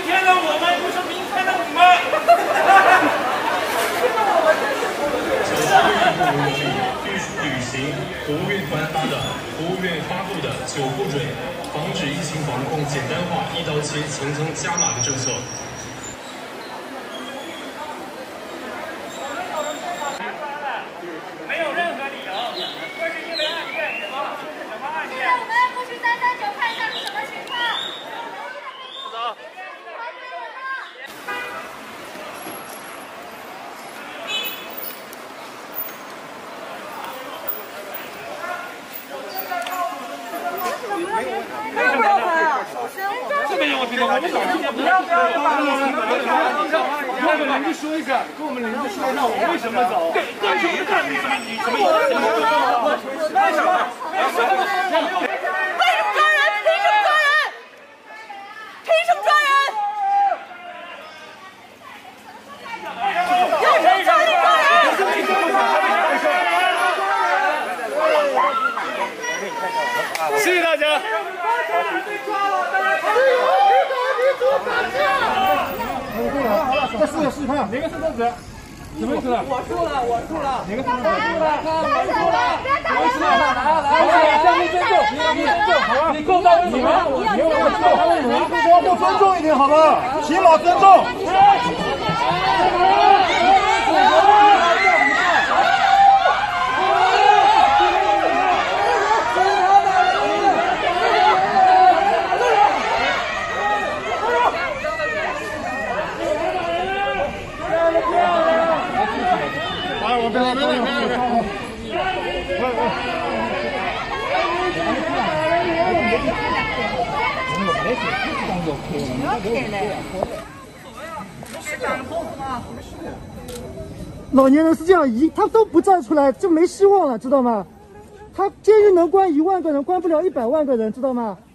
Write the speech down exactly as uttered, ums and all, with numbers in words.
天的我们不是明天的你们。 据履行国务院颁发的、国务院发布的九不准，防止疫情防控简单化、一刀切、层层加码的政策。 这边有我听到，我们早之前不要不要跟邻居说一下，跟我们邻居说一下，我为什么走？对，对，什么看你什么你什么意思？为什么？为什么？ 为什么抓人？凭什么抓人？凭什么抓人？有什么权利抓人？ 谢谢大家。好了，再试试看，哪个是正子？什么意思？我输了，我输了。哪个是正子？输了，我输了。我输了，来来来，相互尊重，你尊重，好吧？你够到你们，你要尊重，你们相互尊重一点，好不好？起码尊重。 老年人是这样，一他都不站出来就没希望了，知道吗？他监狱能关一万个人，关不了一百万个人，知道吗？